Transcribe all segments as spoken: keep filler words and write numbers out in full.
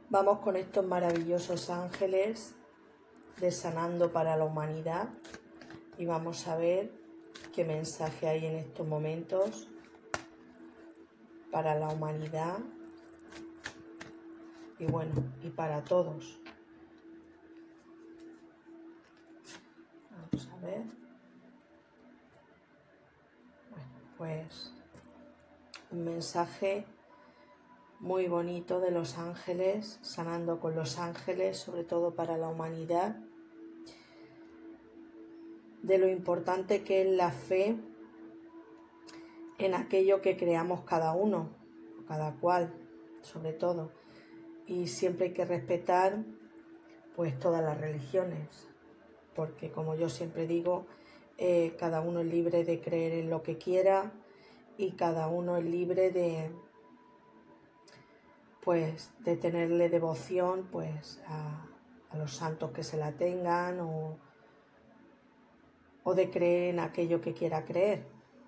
Vamos con estos maravillosos ángeles de Sanando para la Humanidad y vamos a ver qué mensaje hay en estos momentos para la humanidad y bueno, y para todos. Vamos a ver. Bueno, pues un mensaje muy bonito de los ángeles, sanando con los ángeles, sobre todo para la humanidad, de lo importante que es la fe en aquello que creamos cada uno, cada cual, sobre todo. Y siempre hay que respetar pues todas las religiones, porque como yo siempre digo, eh, cada uno es libre de creer en lo que quiera y cada uno es libre de pues de tenerle devoción pues a, a los santos que se la tengan o, o de creer en aquello que quiera creer.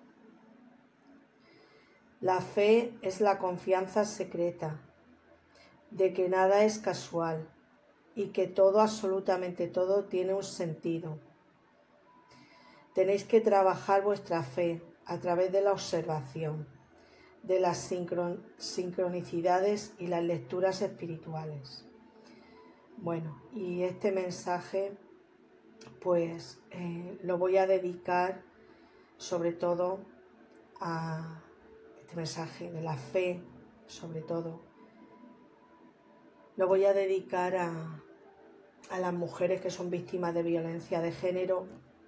La fe es la confianza secreta de que nada es casual y que todo, absolutamente todo, tiene un sentido. Tenéis que trabajar vuestra fe a través de la observación, de las sincron sincronicidades y las lecturas espirituales. Bueno, y este mensaje pues eh, lo voy a dedicar sobre todo a este mensaje de la fe, sobre todo lo voy a dedicar a, a las mujeres que son víctimas de violencia de género,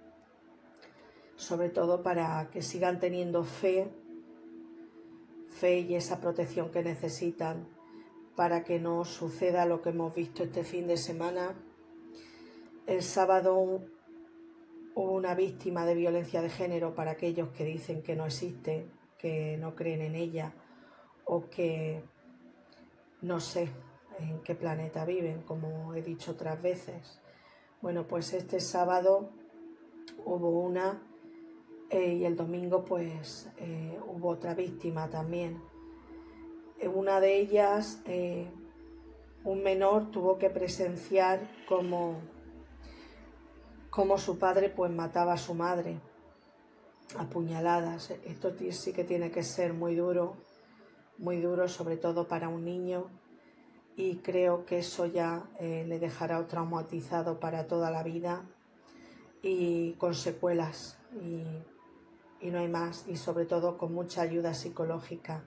sobre todo para que sigan teniendo fe fe y esa protección que necesitan para que no suceda lo que hemos visto este fin de semana. El sábado hubo una víctima de violencia de género, para aquellos que dicen que no existe, que no creen en ella o que no sé en qué planeta viven, como he dicho otras veces. Bueno, pues este sábado hubo una eh, y el domingo pues eh, hubo otra víctima también. Una de ellas, eh, un menor, tuvo que presenciar cómo, cómo su padre pues mataba a su madre a puñaladas. Esto sí que tiene que ser muy duro, muy duro, sobre todo para un niño, y creo que eso ya eh, le dejará traumatizado para toda la vida y con secuelas, y, y no hay más, y sobre todo con mucha ayuda psicológica.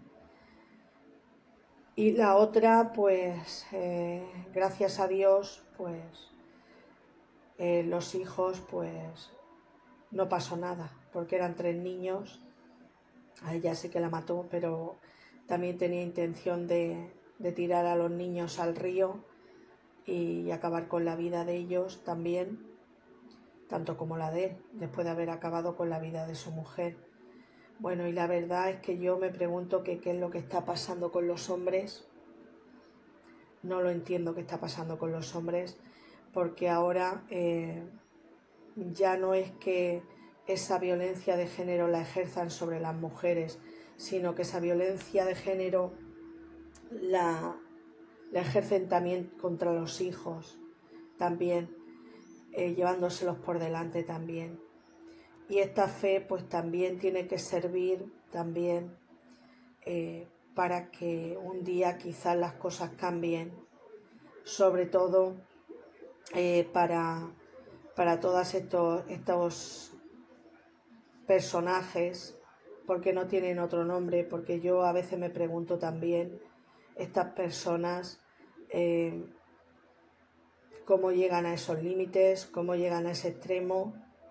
Y la otra, pues, eh, gracias a Dios, pues, eh, los hijos, pues, no pasó nada, porque eran tres niños. A ella sí que la mató, pero también tenía intención de, de tirar a los niños al río y acabar con la vida de ellos también, tanto como la de él, después de haber acabado con la vida de su mujer. Bueno, y la verdad es que yo me pregunto que qué es lo que está pasando con los hombres. No lo entiendo qué está pasando con los hombres, porque ahora eh, ya no es que esa violencia de género la ejerzan sobre las mujeres, sino que esa violencia de género la, la ejercen también contra los hijos, también eh, llevándoselos por delante también. Y esta fe pues también tiene que servir también eh, para que un día quizás las cosas cambien, sobre todo eh, para, para todos estos, estos personajes, porque no tienen otro nombre, porque yo a veces me pregunto también, estas personas, eh, cómo llegan a esos límites, cómo llegan a ese extremo.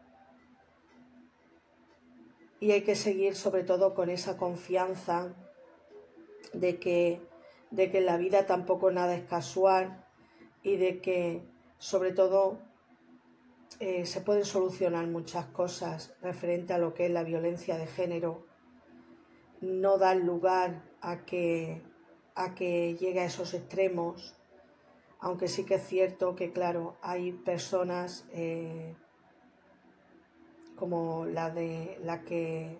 Y hay que seguir sobre todo con esa confianza de que, de que en la vida tampoco nada es casual y de que sobre todo eh, se pueden solucionar muchas cosas referente a lo que es la violencia de género. No dar lugar a que, a que llegue a esos extremos, aunque sí que es cierto que claro, hay personas eh, como la de la que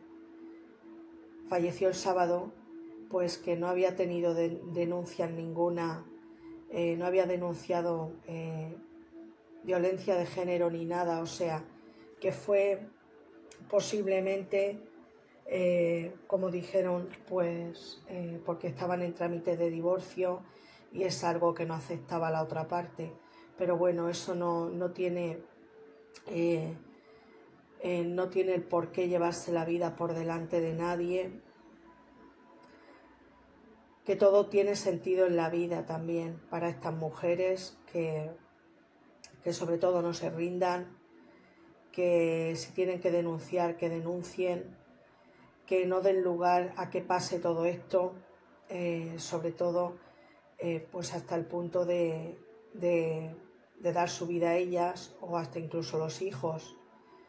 falleció el sábado, pues que no había tenido de, denuncia ninguna eh, no había denunciado eh, violencia de género ni nada, o sea, que fue posiblemente, eh, como dijeron, pues eh, porque estaban en trámite de divorcio y es algo que no aceptaba la otra parte. Pero bueno, eso no, no tiene eh, eh, no tiene el por qué llevarse la vida por delante de nadie, que todo tiene sentido en la vida también para estas mujeres, que, que sobre todo no se rindan, que si tienen que denunciar, que denuncien, que no den lugar a que pase todo esto, eh, sobre todo eh, pues hasta el punto de, de, de dar su vida a ellas o hasta incluso los hijos.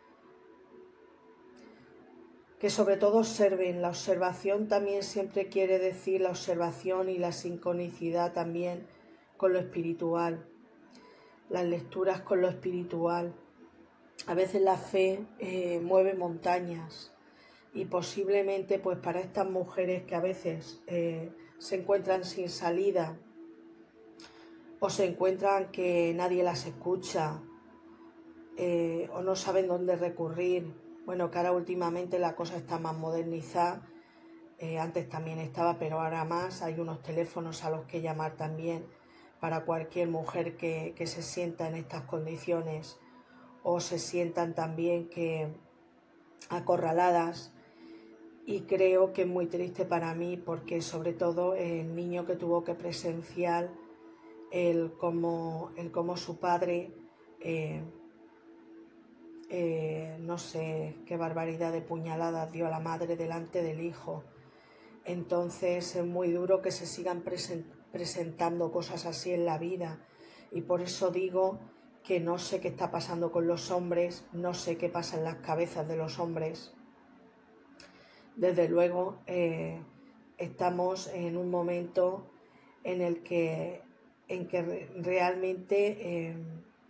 Que sobre todo observen. La observación también siempre quiere decir la observación y la sincronicidad también con lo espiritual, las lecturas con lo espiritual. A veces la fe eh, mueve montañas y posiblemente pues para estas mujeres que a veces eh, se encuentran sin salida o se encuentran que nadie las escucha eh, o no saben dónde recurrir. Bueno, que ahora últimamente la cosa está más modernizada, eh, antes también estaba, pero ahora más. Hay unos teléfonos a los que llamar también para cualquier mujer que, que se sienta en estas condiciones o se sientan también que acorraladas. Y creo que es muy triste para mí porque sobre todo el niño que tuvo que presenciar el cómo, el cómo su padre... Eh, Eh, no sé qué barbaridad de puñaladas dio a la madre delante del hijo. Entonces es muy duro que se sigan present presentando cosas así en la vida, y por eso digo que no sé qué está pasando con los hombres, no sé qué pasa en las cabezas de los hombres. Desde luego eh, estamos en un momento en el que, en que realmente eh,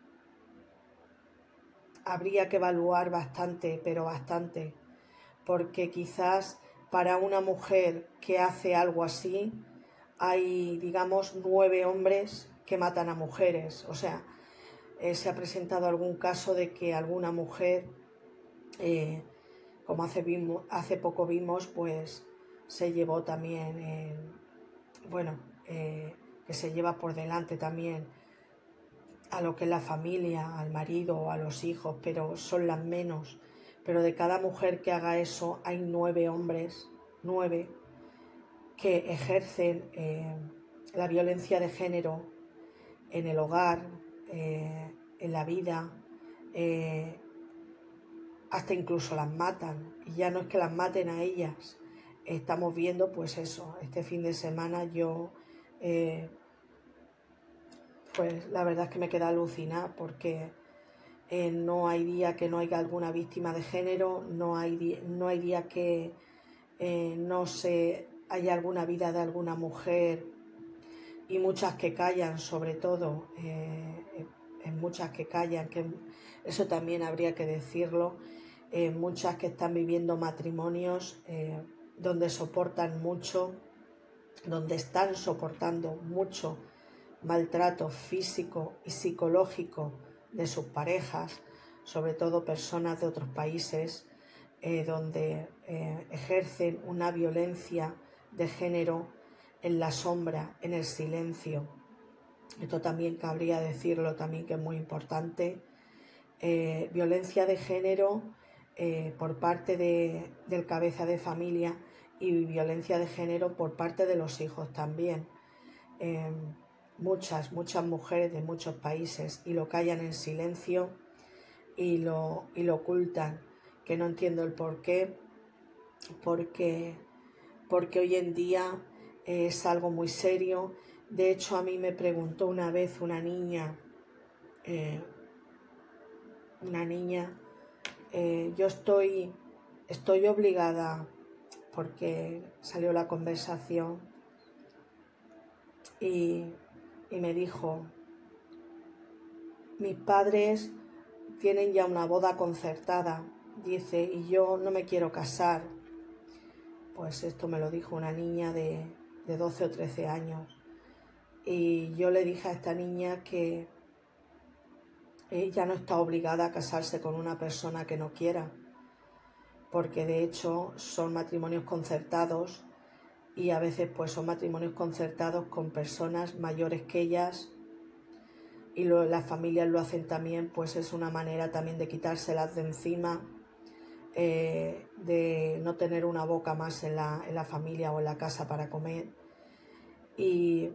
habría que evaluar bastante, pero bastante, porque quizás para una mujer que hace algo así hay, digamos, nueve hombres que matan a mujeres. O sea, eh, se ha presentado algún caso de que alguna mujer, eh, como hace, vimos, hace poco vimos, pues se llevó también, eh, bueno, eh, que se lleva por delante también a lo que es la familia, al marido o a los hijos, pero son las menos. Pero de cada mujer que haga eso hay nueve hombres, nueve, que ejercen eh, la violencia de género en el hogar, eh, en la vida, eh, hasta incluso las matan. Y ya no es que las maten a ellas, estamos viendo pues eso, este fin de semana yo... Eh, Pues la verdad es que me queda alucinada porque eh, no hay día que no haya alguna víctima de género, no hay, día, no hay día que eh, no se haya alguna vida de alguna mujer, y muchas que callan, sobre todo, eh, en muchas que callan, que eso también habría que decirlo, eh, muchas que están viviendo matrimonios eh, donde soportan mucho, donde están soportando mucho maltrato físico y psicológico de sus parejas, sobre todo personas de otros países, eh, donde eh, ejercen una violencia de género en la sombra, en el silencio. Esto también cabría decirlo, también que es muy importante. Eh, violencia de género eh, por parte de, del cabeza de familia, y violencia de género por parte de los hijos también. Eh, Muchas, muchas mujeres de muchos países, y lo callan en silencio y lo, y lo ocultan, que no entiendo el por qué, porque, porque hoy en día es algo muy serio. De hecho, a mí me preguntó una vez una niña, eh, una niña, eh, yo estoy, estoy obligada, porque salió la conversación, y y me dijo, mis padres tienen ya una boda concertada, dice, y yo no me quiero casar. Pues esto me lo dijo una niña de, de doce o trece años. Y yo le dije a esta niña que ella no está obligada a casarse con una persona que no quiera, porque de hecho son matrimonios concertados y a veces pues son matrimonios concertados con personas mayores que ellas, y lo, las familias lo hacen también, pues es una manera también de quitárselas de encima, eh, de no tener una boca más en la, en la familia o en la casa para comer. Y,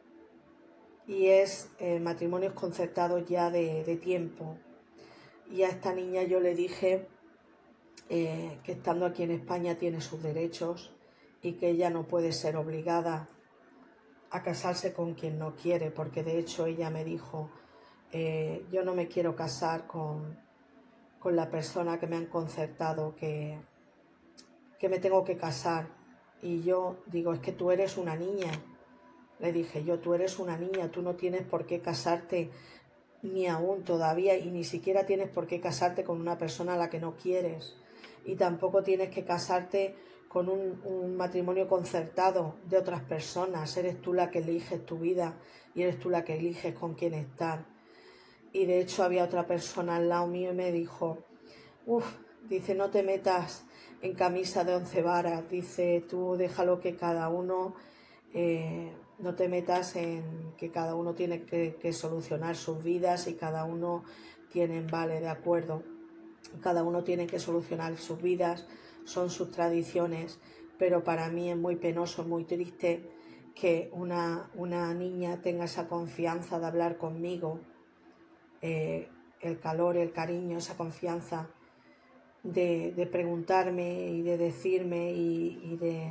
y es eh, matrimonios concertados ya de, de tiempo. Y a esta niña yo le dije eh, que estando aquí en España tiene sus derechos y que ella no puede ser obligada a casarse con quien no quiere, porque de hecho ella me dijo, eh, yo no me quiero casar con, con la persona que me han concertado que, que me tengo que casar. Y yo digo, es que tú eres una niña. Le dije yo, tú eres una niña, tú no tienes por qué casarte ni aún todavía, y ni siquiera tienes por qué casarte con una persona a la que no quieres, y tampoco tienes que casarte con un, un matrimonio concertado de otras personas. Eres tú la que eliges tu vida y eres tú la que eliges con quién estar. Y de hecho había otra persona al lado mío y me dijo, uff, dice, no te metas en camisa de once varas, dice, tú déjalo que cada uno... Eh, no te metas en que cada uno tiene que, que solucionar sus vidas y cada uno tiene, vale, de acuerdo, cada uno tiene que solucionar sus vidas, son sus tradiciones, pero para mí es muy penoso, muy triste que una, una niña tenga esa confianza de hablar conmigo, eh, el calor, el cariño, esa confianza de, de preguntarme y de decirme y, y de...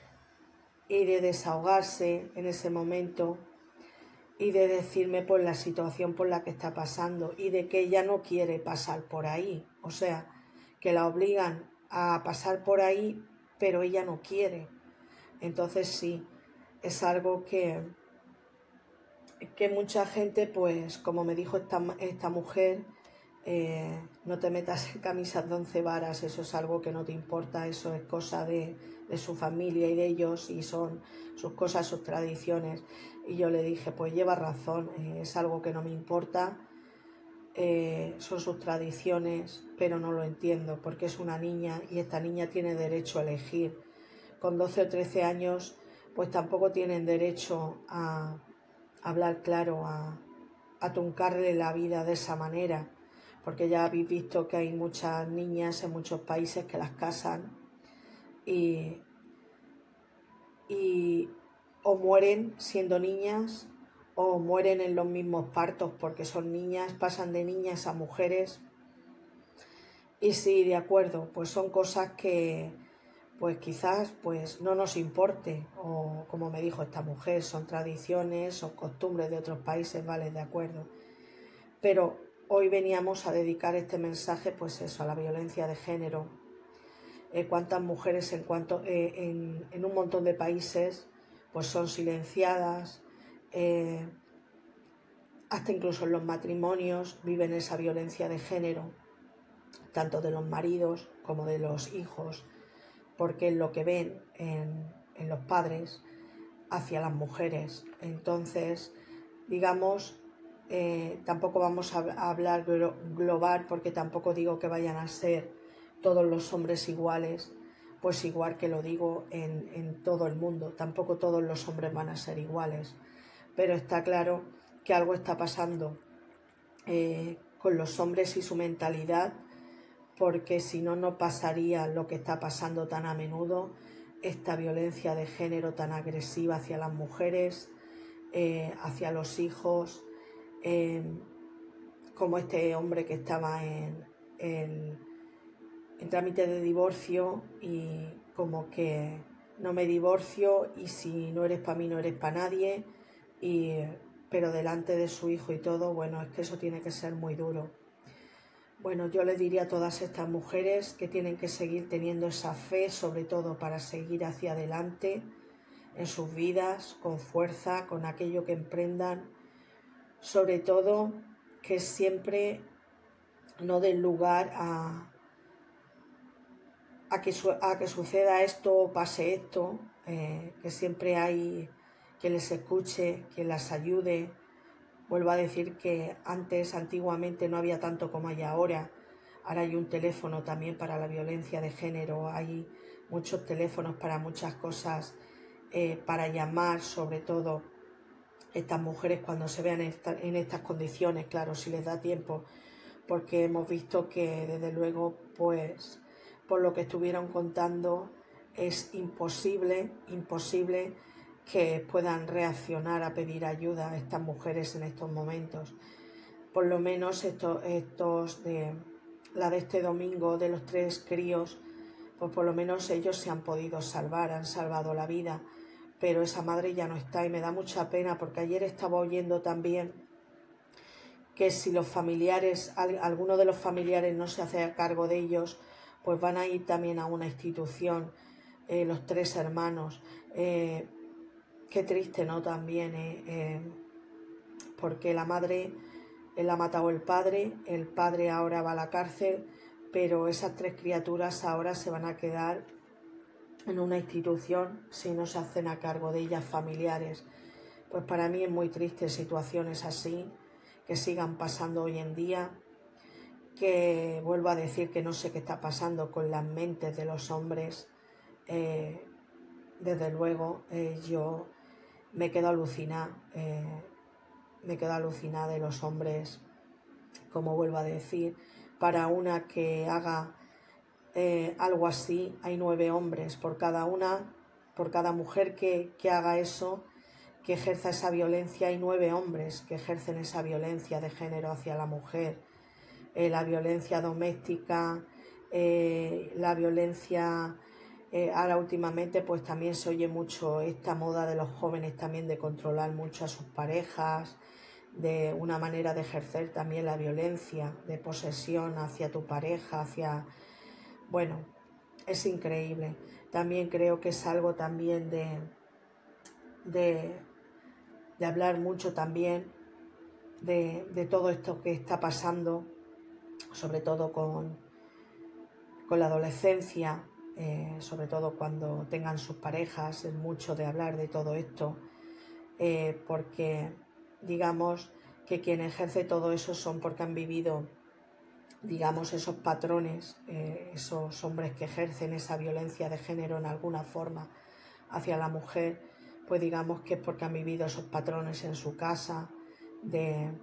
y de desahogarse en ese momento y de decirme por la situación por la que está pasando y de que ella no quiere pasar por ahí, o sea, que la obligan a pasar por ahí, pero ella no quiere. Entonces sí, es algo que, que mucha gente, pues como me dijo esta, esta mujer, eh, no te metas en camisas de once varas, eso es algo que no te importa, eso es cosa de, de su familia y de ellos, y son sus cosas, sus tradiciones. Y yo le dije, pues lleva razón, eh, es algo que no me importa, eh, son sus tradiciones, pero no lo entiendo, porque es una niña y esta niña tiene derecho a elegir. Con doce o trece años, pues tampoco tienen derecho a hablar claro, a, a truncarle la vida de esa manera, porque ya habéis visto que hay muchas niñas en muchos países que las casan y, y o mueren siendo niñas o mueren en los mismos partos porque son niñas, pasan de niñas a mujeres. Y sí, de acuerdo, pues son cosas que pues quizás pues no nos importe, o como me dijo esta mujer, son tradiciones o costumbres de otros países, vale, de acuerdo. Pero hoy veníamos a dedicar este mensaje, pues eso, a la violencia de género. Eh, cuántas mujeres en, cuanto, eh, en, en un montón de países pues son silenciadas, eh, hasta incluso en los matrimonios viven esa violencia de género, tanto de los maridos como de los hijos, porque es lo que ven en, en los padres hacia las mujeres. Entonces, digamos, Eh, tampoco vamos a, a hablar glo global, porque tampoco digo que vayan a ser todos los hombres iguales, pues igual que lo digo en, en todo el mundo, tampoco todos los hombres van a ser iguales, pero está claro que algo está pasando eh, con los hombres y su mentalidad, porque si no, no pasaría lo que está pasando tan a menudo, esta violencia de género tan agresiva hacia las mujeres, eh, hacia los hijos. Eh, como este hombre que estaba en, en, en trámite de divorcio y como que no me divorcio y si no eres para mí no eres para nadie, y, pero delante de su hijo y todo, bueno, es que eso tiene que ser muy duro. Bueno, yo le diría a todas estas mujeres que tienen que seguir teniendo esa fe, sobre todo para seguir hacia adelante en sus vidas, con fuerza, con aquello que emprendan. Sobre todo, que siempre no den lugar a, a, que, a que suceda esto o pase esto, eh, que siempre hay que les escuche, que las ayude. Vuelvo a decir que antes, antiguamente, no había tanto como hay ahora. Ahora hay un teléfono también para la violencia de género, hay muchos teléfonos para muchas cosas, eh, para llamar sobre todo estas mujeres cuando se vean en, esta, en estas condiciones, claro, si les da tiempo, porque hemos visto que desde luego, pues, por lo que estuvieron contando, es imposible, imposible que puedan reaccionar a pedir ayuda a estas mujeres en estos momentos. Por lo menos estos, estos de la de este domingo, de los tres críos, pues por lo menos ellos se han podido salvar, han salvado la vida, pero esa madre ya no está y me da mucha pena porque ayer estaba oyendo también que si los familiares, alguno de los familiares no se hace cargo de ellos, pues van a ir también a una institución, eh, los tres hermanos. Eh, qué triste, ¿no? También, eh, eh, porque la madre, él ha matado el padre, el padre ahora va a la cárcel, pero esas tres criaturas ahora se van a quedar en una institución si no se hacen a cargo de ellas familiares. Pues para mí es muy triste situaciones así, que sigan pasando hoy en día, que vuelvo a decir que no sé qué está pasando con las mentes de los hombres. Eh, desde luego, eh, yo me quedo alucinada, eh, me quedo alucinada de los hombres, como vuelvo a decir, para una que haga eh, algo así, hay nueve hombres, por cada una, por cada mujer que, que haga eso, que ejerza esa violencia, hay nueve hombres que ejercen esa violencia de género hacia la mujer, eh, la violencia doméstica, eh, la violencia, eh, ahora últimamente pues también se oye mucho esta moda de los jóvenes también de controlar mucho a sus parejas, de una manera de ejercer también la violencia, de posesión hacia tu pareja, hacia... Bueno, es increíble. También creo que es algo también de... de de hablar mucho también de, de todo esto que está pasando, sobre todo con, con la adolescencia, eh, sobre todo cuando tengan sus parejas, es mucho de hablar de todo esto, eh, porque digamos que quien ejerce todo eso son porque han vivido, digamos, esos patrones, eh, esos hombres que ejercen esa violencia de género en alguna forma hacia la mujer, pues digamos que es porque han vivido esos patrones en su casa, de,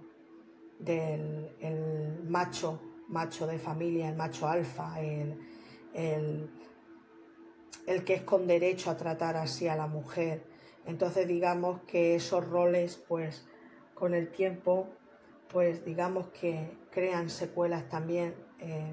del el macho, macho de familia, el macho alfa, el, el, el que es con derecho a tratar así a la mujer. Entonces digamos que esos roles, pues con el tiempo, pues digamos que crean secuelas también eh,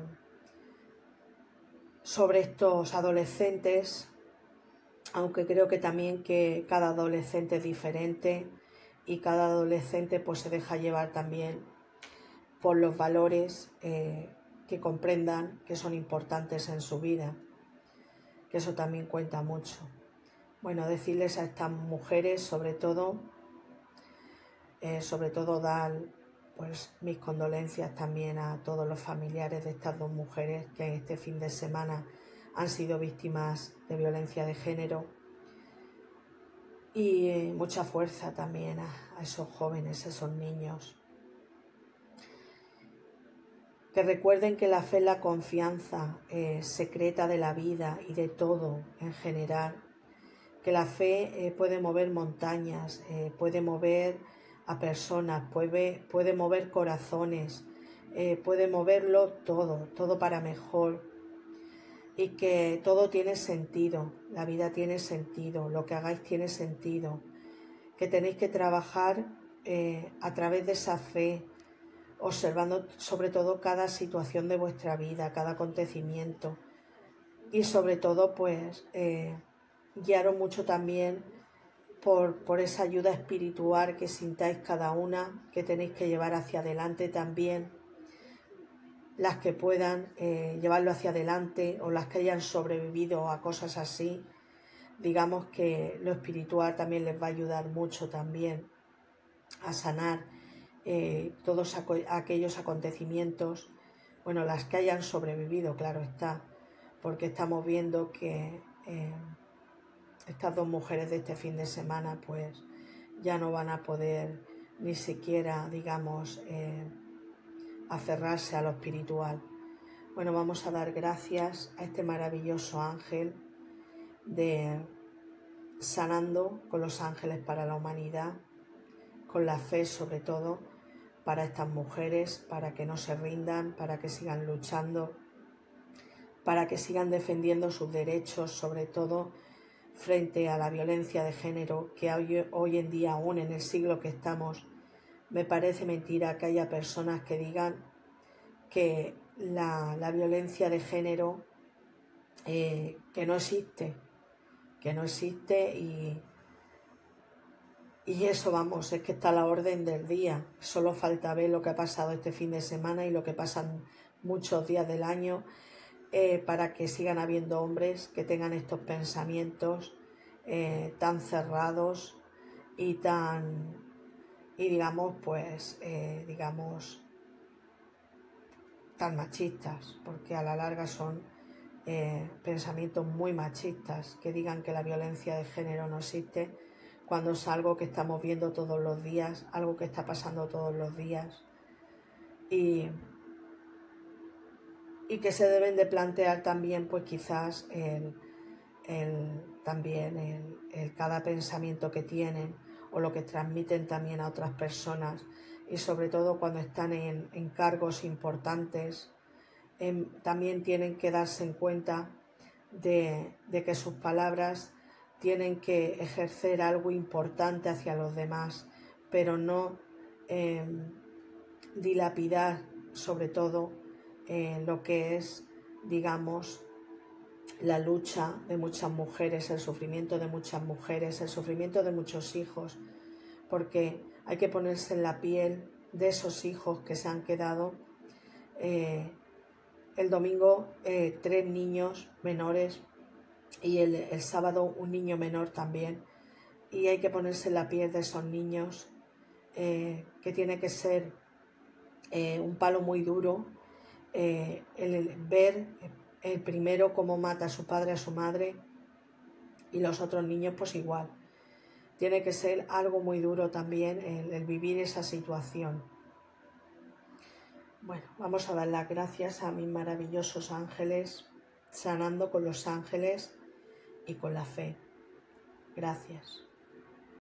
sobre estos adolescentes, aunque creo que también que cada adolescente es diferente y cada adolescente pues se deja llevar también por los valores eh, que comprendan que son importantes en su vida, que eso también cuenta mucho. Bueno, decirles a estas mujeres sobre todo, eh, sobre todo dar pues mis condolencias también a todos los familiares de estas dos mujeres que este fin de semana han sido víctimas de violencia de género, y eh, mucha fuerza también a, a esos jóvenes, a esos niños. Que recuerden que la fe es la confianza eh, secreta de la vida y de todo en general. Que la fe eh, puede mover montañas, eh, puede mover a personas, puede, puede mover corazones, eh, puede moverlo todo, todo para mejor. Y que todo tiene sentido, la vida tiene sentido, lo que hagáis tiene sentido, que tenéis que trabajar eh, a través de esa fe, observando sobre todo cada situación de vuestra vida, cada acontecimiento, y sobre todo pues eh, guiaros mucho también por, por esa ayuda espiritual que sintáis cada una, que tenéis que llevar hacia adelante también, las que puedan eh, llevarlo hacia adelante o las que hayan sobrevivido a cosas así. Digamos que lo espiritual también les va a ayudar mucho también a sanar eh, todos aquellos acontecimientos, bueno, las que hayan sobrevivido, claro está, porque estamos viendo que eh, estas dos mujeres de este fin de semana pues ya no van a poder ni siquiera, digamos, eh, aferrarse a lo espiritual. Bueno, vamos a dar gracias a este maravilloso ángel de sanando con los ángeles para la humanidad, con la fe sobre todo, para estas mujeres, para que no se rindan, para que sigan luchando, para que sigan defendiendo sus derechos, sobre todo frente a la violencia de género, que hoy, hoy en día, aún en el siglo que estamos, me parece mentira que haya personas que digan que la, la violencia de género eh, que no existe, que no existe y, y eso, vamos, es que está a la orden del día. Solo falta ver lo que ha pasado este fin de semana y lo que pasan muchos días del año eh, para que sigan habiendo hombres que tengan estos pensamientos eh, tan cerrados y tan, y digamos, pues, eh, digamos, tan machistas, porque a la larga son eh, pensamientos muy machistas, que digan que la violencia de género no existe, cuando es algo que estamos viendo todos los días, algo que está pasando todos los días, y, y que se deben de plantear también, pues quizás, el, el, también el, el cada pensamiento que tienen, o lo que transmiten también a otras personas, y sobre todo cuando están en, en cargos importantes, eh, también tienen que darse en cuenta de, de que sus palabras tienen que ejercer algo importante hacia los demás, pero no eh, dilapidar sobre todo eh, lo que es, digamos, la lucha de muchas mujeres, el sufrimiento de muchas mujeres, el sufrimiento de muchos hijos, porque hay que ponerse en la piel de esos hijos que se han quedado. Eh, el domingo eh, tres niños menores y el, el sábado un niño menor también, y hay que ponerse en la piel de esos niños, eh, que tiene que ser eh, un palo muy duro eh, el, el ver el primero cómo mata a su padre, a su madre, y los otros niños pues igual. Tiene que ser algo muy duro también el, el vivir esa situación. Bueno, vamos a dar las gracias a mis maravillosos ángeles, sanando con los ángeles y con la fe. Gracias.